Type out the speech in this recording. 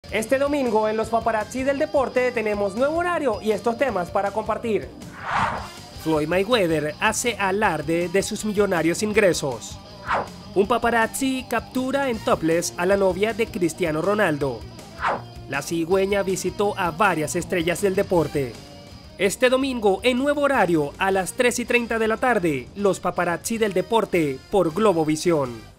Este domingo en los Paparazzi del Deporte tenemos nuevo horario y estos temas para compartir. Floyd Mayweather hace alarde de sus millonarios ingresos. Un paparazzi captura en topless a la novia de Cristiano Ronaldo. La cigüeña visitó a varias estrellas del deporte. Este domingo en nuevo horario a las 3:30 de la tarde, los Paparazzi del Deporte por Globovisión.